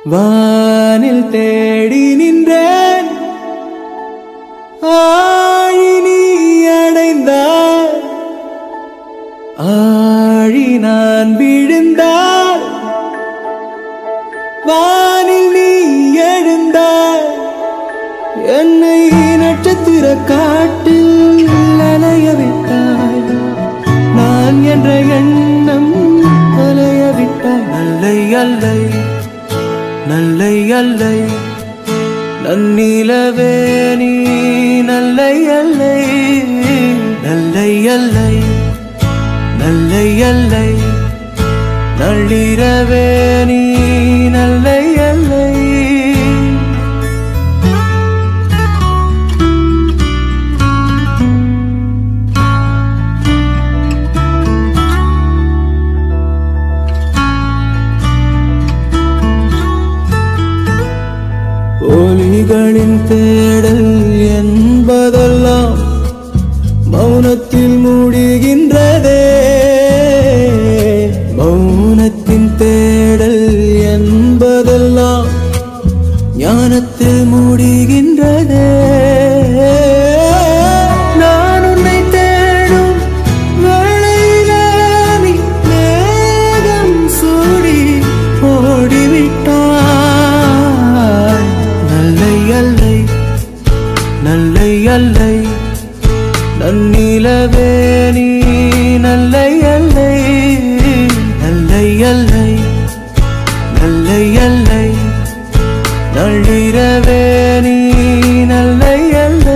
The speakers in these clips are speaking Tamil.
வானில் தேடி நின்றேன் ஆழி நீ அடைந்தாய் ஆழி நான் விழுந்தாய் வானில் நீ எழுந்தாய் என்னை நட்சத்திர காட்டில் அலைய விட்டாய் நான் என்ற எண்ணம் அலைய விட்டாய் நல்லை அல்லை நல்லை அல்லை நன்னிலவே நீ நல்லை அல்லை நல்லை அல்லை நல்லை அல்லை நள்ளிரவே நீ நல்லை அல்லை ஒலிகளின் தேடல் என்பதெல்லாம் மௌனத்தில் மூடுகின்றதே மௌனத்தின் தேடல் என்பதெல்லாம் ஞானத்தில் மூடுகின்றதே நான் உன்னை தேடும் வேளையிலே நீ மேகம் சூடி ஓடிவிட்டாய் நல்லை அல்லை நல்லை அல்லை நன்னிலவே நீ நல்லை அல்லை நல்லை அல்லை நல்லை அல்லை நள்ளிரவே நீ நல்லை அல்லை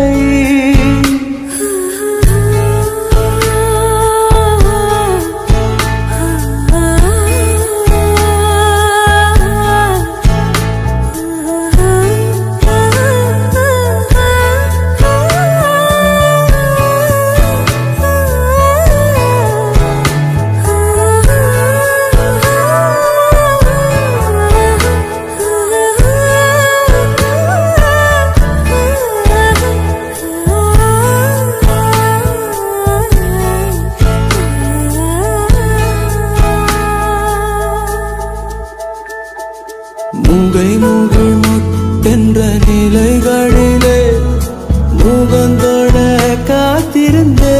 மூகை மூகை முத்தென்ற நிலைகளிலே முகந்தோட காத்திருந்தே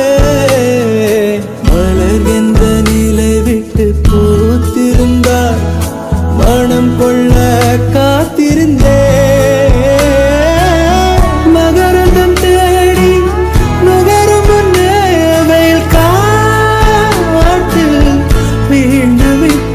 மலர் என்ற நிலை விட்டு பூத்திருந்தார் மனம் கொள்ள காத்திருந்தே மகரந்தம் தேடி நுகரும் முன்னே வெயில் காற்றில் வீழ்ந்து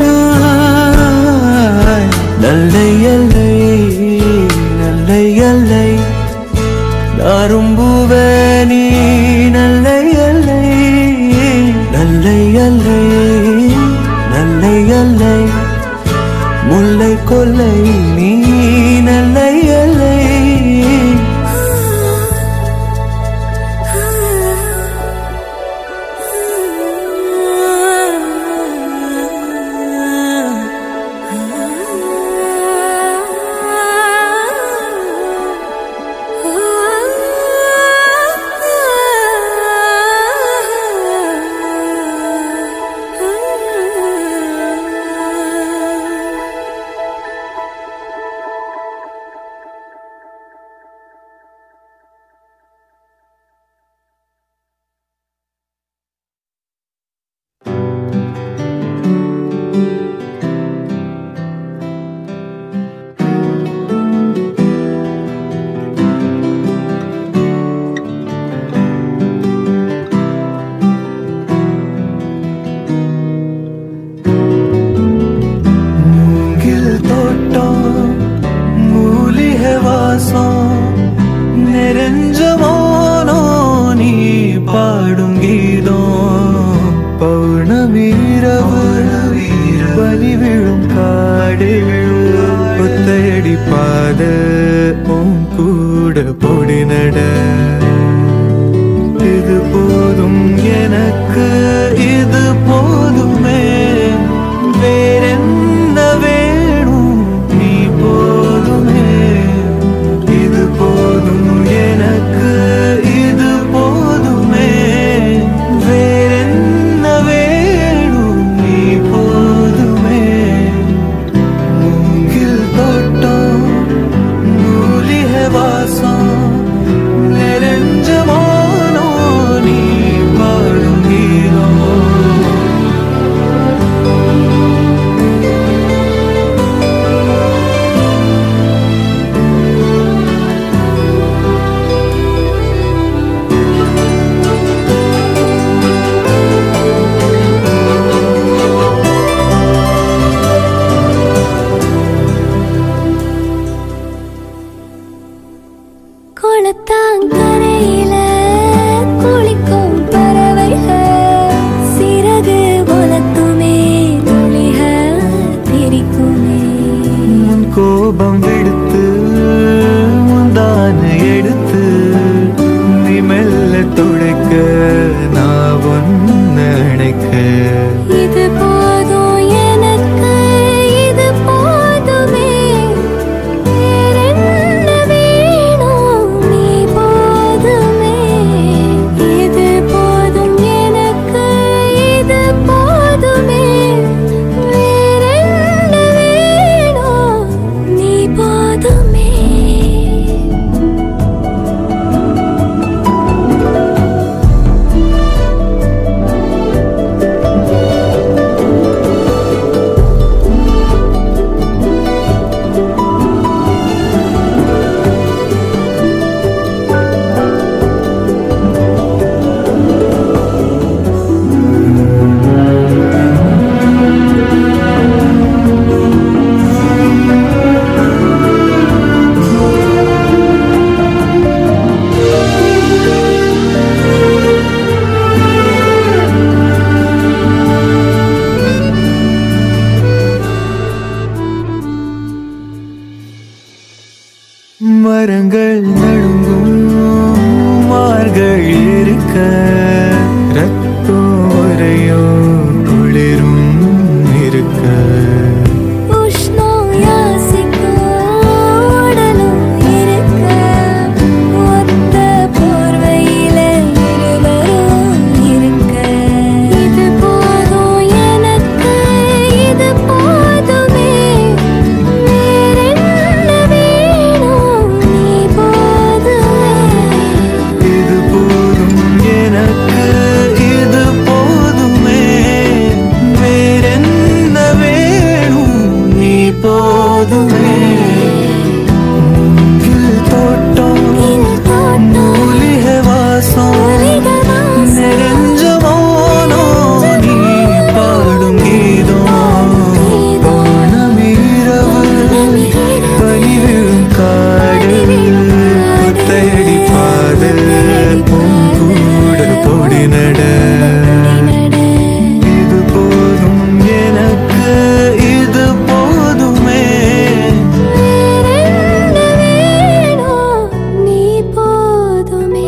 விட்டாய் நல்லை அல்லை நல்லை அல்லை அரும்புவே நீ நல்லை அல்லை நல்லை அல்லை நல்லை அல்லை முல்லை கொல்லை நீ நல்லை அல்லை இது போதும் எனக்கு இது போதுமே வேறென்ன வேணும் நீ போதுமே இது போதும் எனக்கு இது போதுமே வேறென்ன வேணும் நீ போதுமே மூங்கில் இது போதும் எனக்கு, இது போதுமே, வேறென்ன வேணும், நீ போதுமே. இது போதும் எனக்கு, இது போதுமே, வேறென்ன வேணும், நீ போதுமே. மரங்கள் நடுங்கும் மார்கள் இருக்க ரத்தம் ஒரையோ குளிரும் இருக்க உஷ்ணம் யாசிக்கும் உடலும் இருக்க ஒத்த போர்வையில இருவரும் இருக்க இது போதும் எனக்கு, இது போதுமே, வேறென்ன வேணும், நீ போதுமே. இது போதும் எனக்கு, இது போதுமே, வேறென்ன வேணும், நீ போதுமே. தோட்டம் மூலிகை வாசம் நிறைஞ்ச மௌனம், நீ பாடும் கீதம் பௌர்ணமிரவு பனிவிழும் காடு கொத்தையடி பாதல் பூங்கூடல் பொடி நட. இது போதும் எனக்கு, இது போதுமே, வேறென்ன வேணும், நீ போதுமே.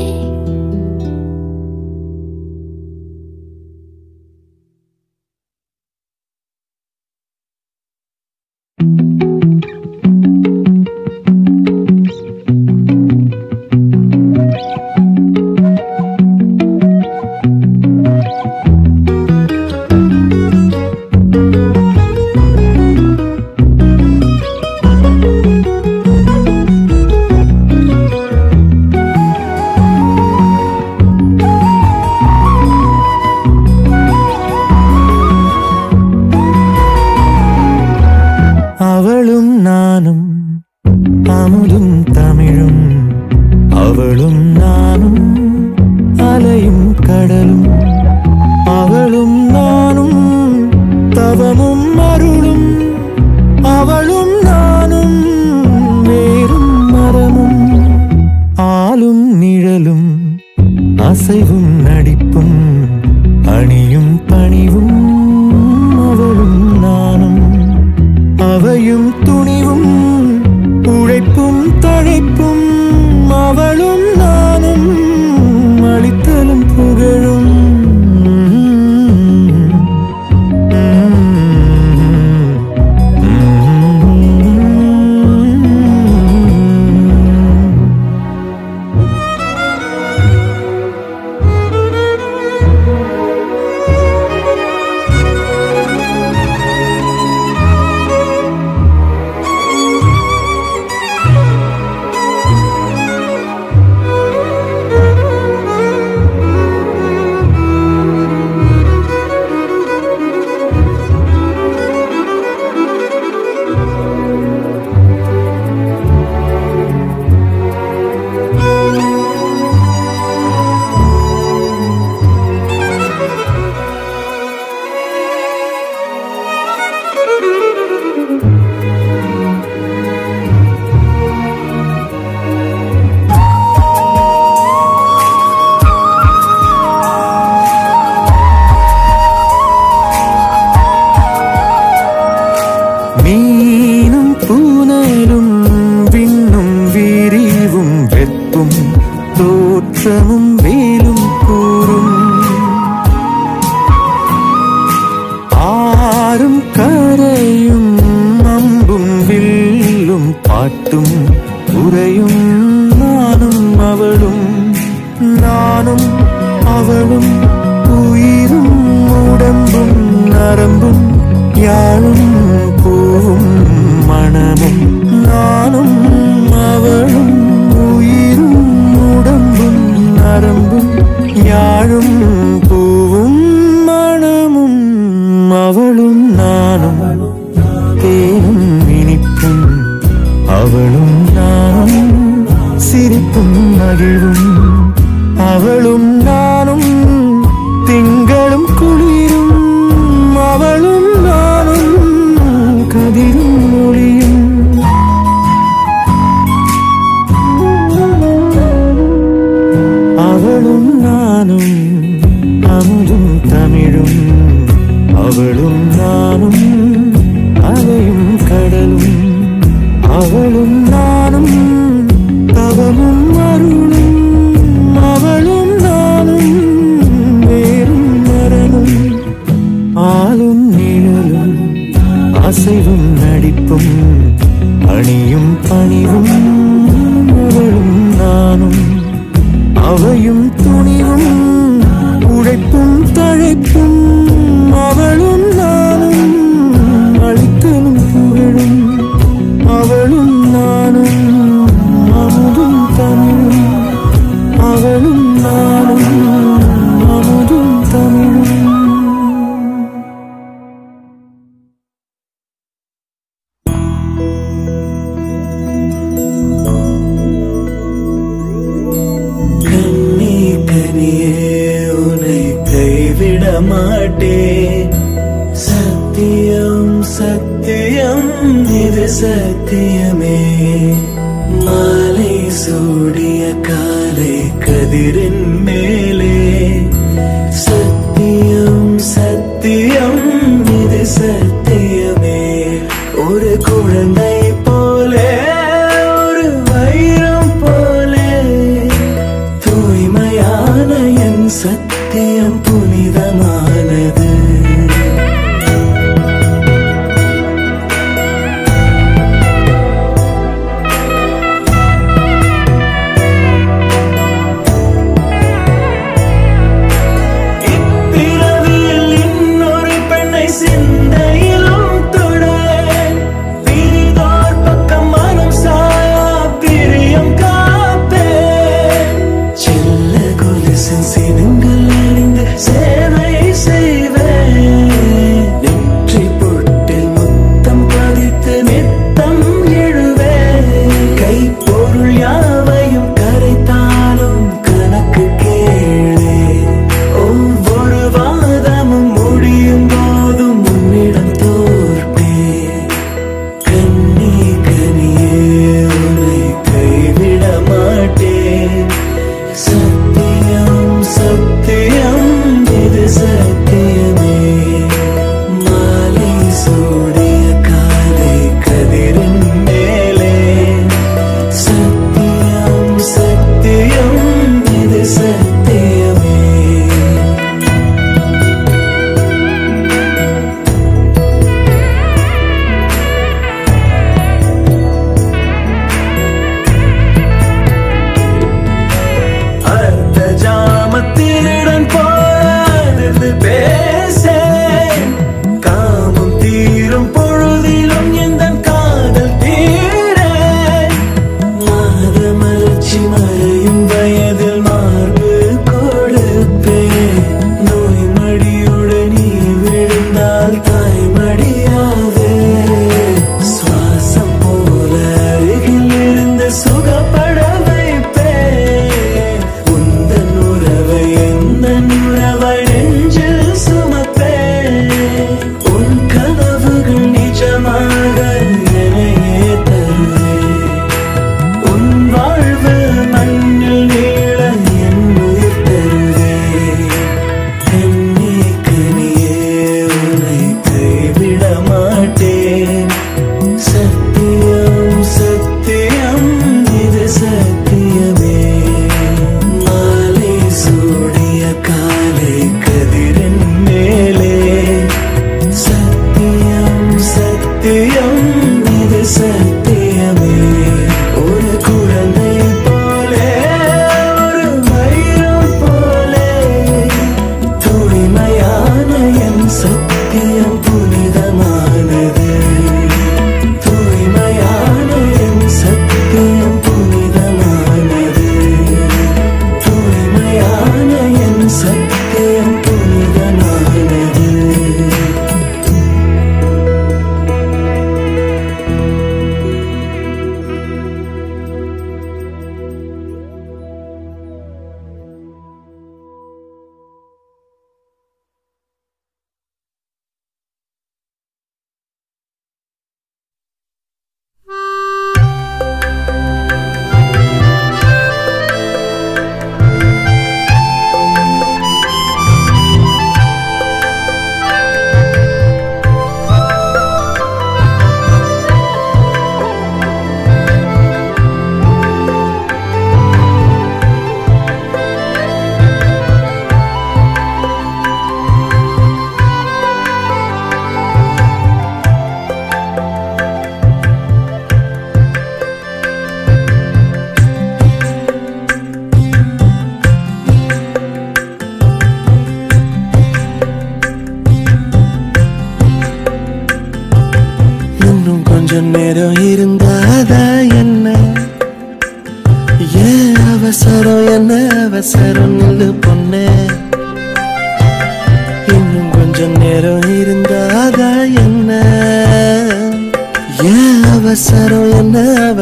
அவளும் நானும் அமுதும் தமிழும், அவளும் நானும் அலையும் கடலும், அவளும் நானும் தவமும் அருளும், அவளும் நானும் வேறும் மரமும், ஆளும் நிழலும் அசைவும் நடிப்பும் அணியும் பணிவும், அவளும் நானும் அவையும் துணிவும் உழைப்பும் தழைப்பும், அவளும் நானும் அளித்தலும் புகழும். தோற்றமும் வேலும் கூறும் அசைவும் நடிப்பும் அணியும் பணிவும் அவளும் நானும் அவையும் துணிவும் உழைப்பும் தழைப்பும் அவளும் நானும் அழித்தலும் புகழும் அவளும் நானும் அமுதும் தமிழும் அவளும் நானும் அமுதும் தமிழும். கண்ணே கனியே உன்னை கைவிட மாட்டேன் சத்தியம் சத்தியம் இது சத்தியமே மாலை சூடிய காலை கதிரின் மேலே சத்தியம் சத்தியம் இது சத்தியமே ஒரு குழந்தை போலே ஒரு வைரம் போலே தூய்மையான என் சத்தியம் புனிதமானது.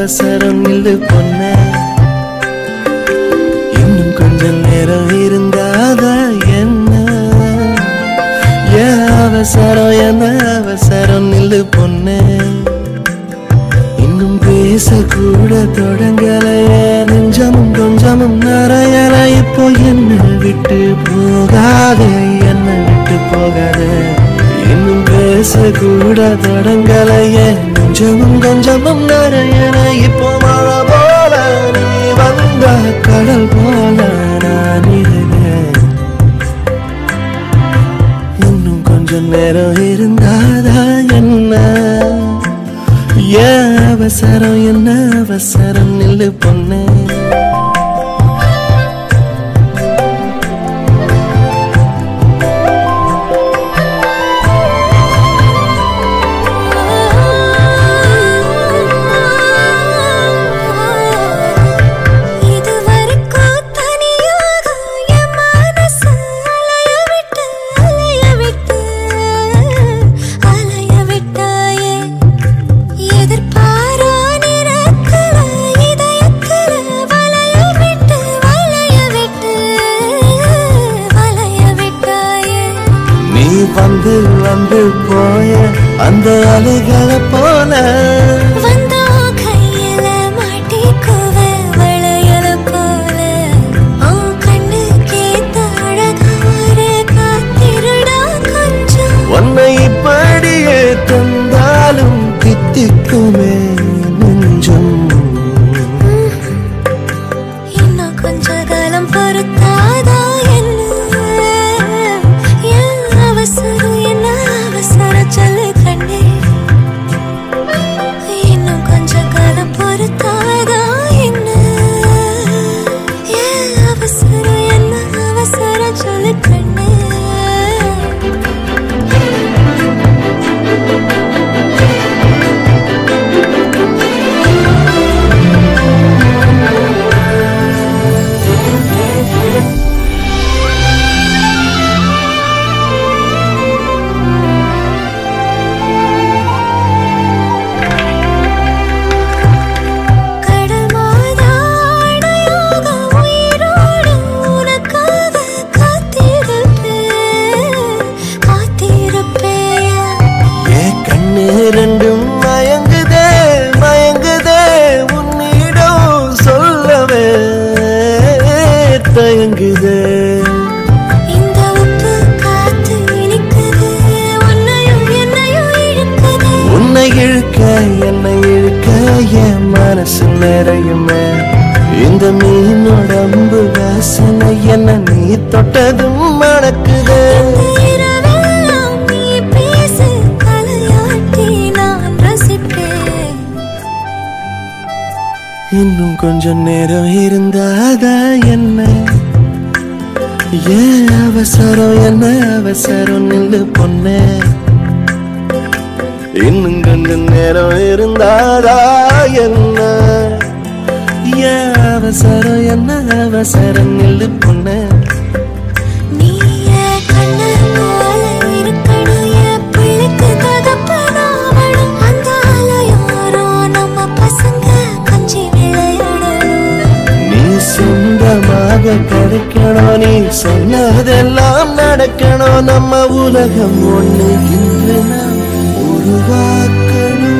அவசரம் நில்லு பொண்ணே இன்னும் கொஞ்சம் நேரம் இருந்தாதா என்ன ஏன் அவசரம் என்ன அவசரம் நில்லு பொண்ணே இன்னும் பேசக்கூட தொடங்கலையே நெஞ்சமும் கொஞ்சமும் நிறையல இப்போ என்ன விட்டு போகாதே என்ன விட்டு போகாதே இன்னும் பேசக்கூட தொடங்கலையே நெஞ்சமும் கொஞ்சமும் நிறையல இப்போ மழை போல நீ வந்த கடல் போல நான் இருந்தேன் இன்னும் கொஞ்சம் நேரம் இருந்தாதா என்ன ஏன் அவசரம் என்ன அவசரம் நில்லு பொண்ணே வந்து வந்து போய அந்த அலைகளை போல வந்தோ கையில மாட்டிக்குவ வளையல போல கண்ணு கேத்த அழகார காத்திருடா கொஞ்சம் உன்னை இப்படியே தந்தாலும் தித்திக்குமே நெஞ்சம் இன்னும் கொஞ்ச காலம் பொறுத்தாதா சொல்லு கண்ணே இன்னும் கொஞ்ச காலம் பொறுத்தாதா என்ன ஏன் அவசரம் என்ன அவசரம் சொல்லு கண்ணே ரெண்டும் மயங்குதே மயங்குதே உன்னிடம் சொல்லவே தயங்குதே இந்த உப்பு காத்து இனிக்குது உன்னையும் என்னையும் இழுக்குது உன்னை இழுக்க என்னை இழுக்க என் மனசு நிறையுமே இந்த மீனோடம்பு வாசனை என்ன நீ தொட்டதும் மணக்குதே இன்னும் கொஞ்சம் நேரம் இருந்தாதா என்ன ஏன் அவசரம் என்ன அவசரம் நில்லு பொண்ணே இன்னும் கொஞ்சம் நேரம் இருந்தாதா என்ன ஏன் அவசரம் என்ன அவசரம் நில்லு பொண்ணே சொந்தமாக கிடைக்கணும் நீ சொன்னதெல்லாம் நடக்கணும் நம்ம உலகம் ஒண்ணு இன்று நாம் உருவாக்கணும்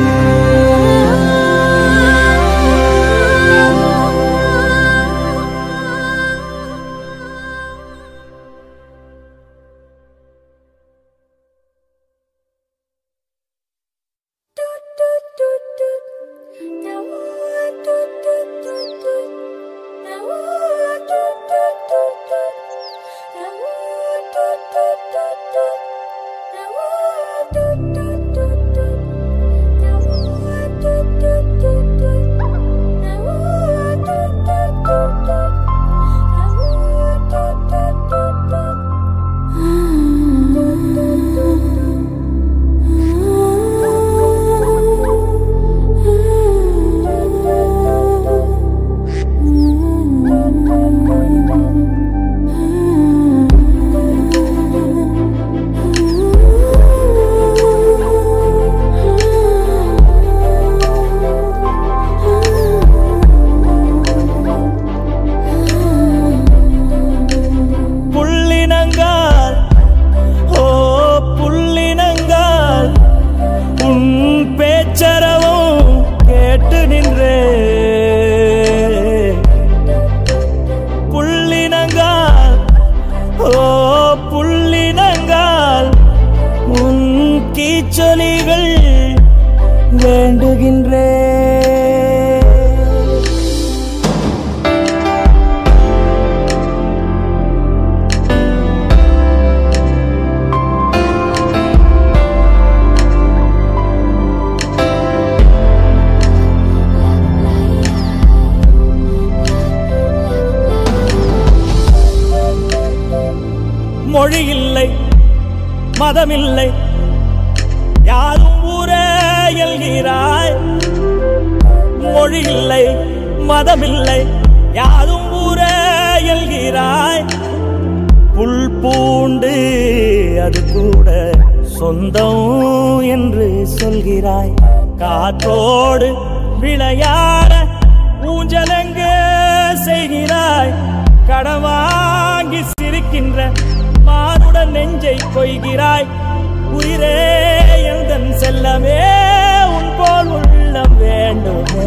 மதமில்லை யாரும் ஊரே எல்கிறாய். மொழி இல்லை மதமில்லை யாரும் ஊரே எல்கிறாய். புல் பூண்டு அது கூட சொந்தம் என்று சொல்கிறாய். காற்றோடு விளையாட ஊஞ்சலங்க செய்கிறாய். கடவாங்கி சிரிக்கின்ற மானுடன் நெஞ்சை கொய்கிறாய். உயிரே எந்தன் செல்லமே உன் போல் உள்ளம் வேண்டுமே.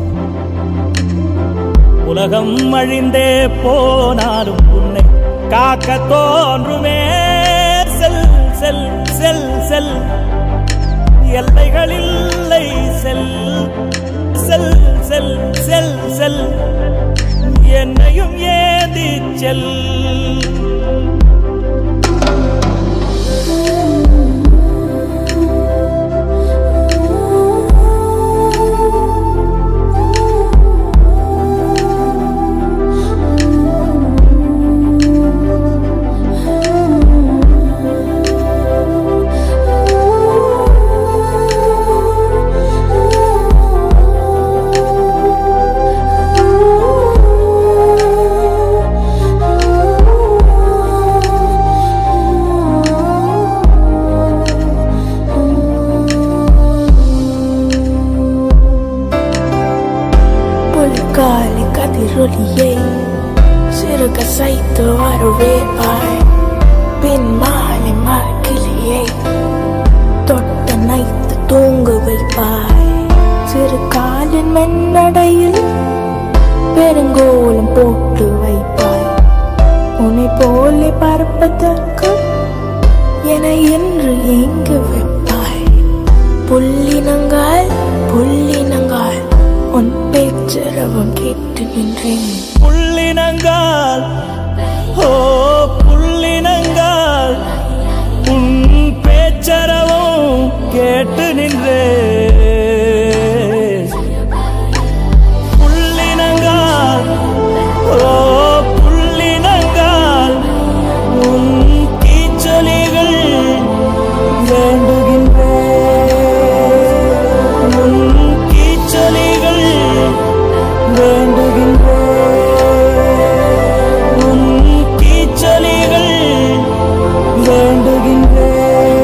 உலகம் அழிந்தே போனாலும் உன்னை காக்க தோன்றுமே. செல் செல் செல் செல் எல்லைகளில்லை செல் செல் செல் செல் செல் என்னையும் ஏந்தி செல். சிறுக சைத்து வருவேற்பாய். பின் மாலை மகிழியை தொட்ட நைத்து தூங்க வைப்பாய். சிறு காலின் மென்னடையில் பெருங்கோலம் போட்டு வைப்பாய். உன்னை போலே பரப்பதற்கு என என்று எங்கு வைப்பாய். புள்ளினங்கால் புள்ளினங்கால் உன் பேச்சரவம் கேட்டு நின்றேன். புள்ளினங்கால் ஓ புள்ளினங்கால் உன் பேச்சரவம் கேட்டு நின்றேன். புள்ளினங்கால் ஓ புள்ளினங்கால் உன் கீச்சொலிகள் வேண்டுகின்றேன். உன் கீச்சொலிகள் வேண்டுகின்றேன். உன் கீச்சொலிகள் வேண்டுகின்றேன்.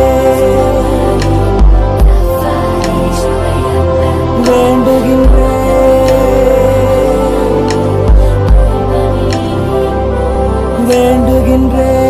வேண்டுகின்றேன். வேண்டுகின்றேன்.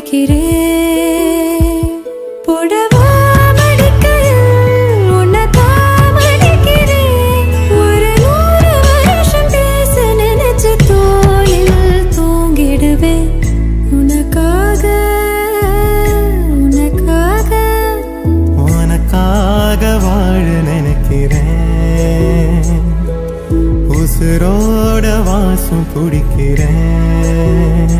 பிடிக்கிறேன் புடவா மடிக்கையில் உன்னைத்தான் மடிக்கிறேன் ஒரு 100 வருஷம் பேச நினைச்சு தோளில் தூங்கிடுவேன் உனக்காக உனக்காக உனக்காக வாழ நினைக்கிறேன் உசுரோட வாசம் பிடிக்கிறேன்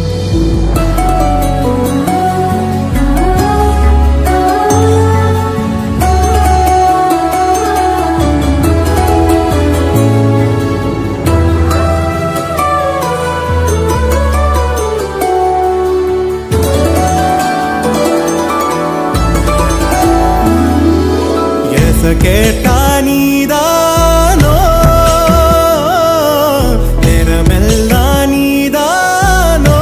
கேட்டா நீதானோ நேரமெல்லாம் நீதானோ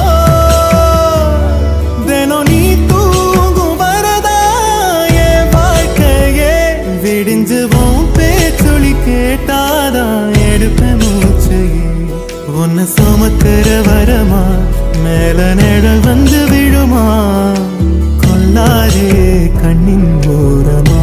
தினம் நீ தூங்கும் வரதா என் வாழ்க்கையே விடிஞ்சுவோம் பேச்சொலி கேட்டாதான் எடுப்பேன் மூச்சையே உன்னை சுமக்கிற வரமா மேல நிழல் வந்து விழுமா கொல்லாதே கண்ணின் ஓரமா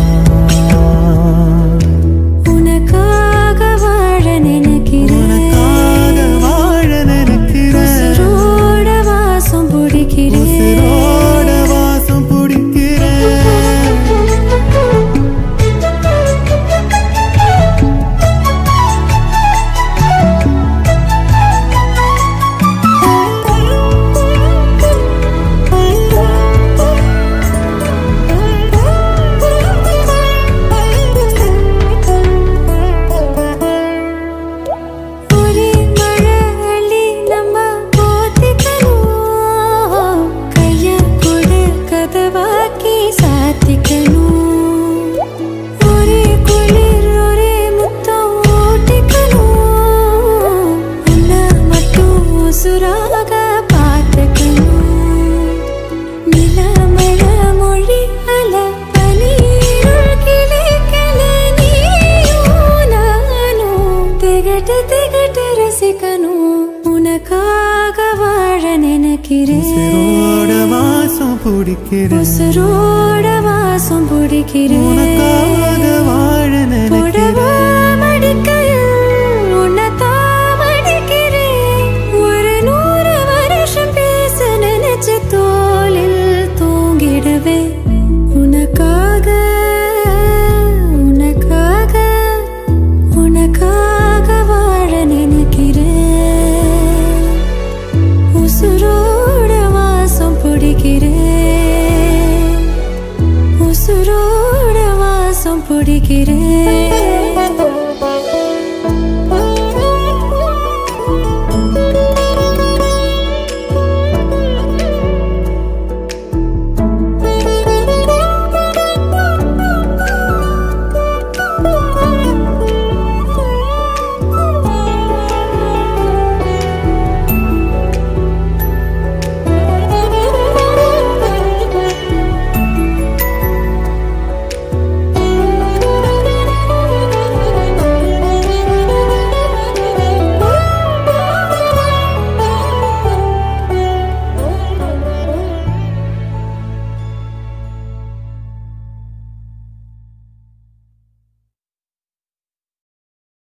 உனக்காக வாழ நினைக்கிறேன் உசுரோட வாசம் பிடிக்கிறேன் உசுரோட வாசம் பிடிக்கிறேன் உனக்காக வாழ நினைக்கிறேன் மடிக்கையில் உன்னைத்தான் மடிக்கிறேன் ஒரு 100 வருஷம் பேச நினைச்சு தோளில் தூங்கிடுவேன் உனக்காக உனக்காக உனக்காக வாழ நினைக்கிறேன் உசுரோட வாசம் பிடிக்கிறேன் உசுரோட வாசம் பிடிக்கிறேன்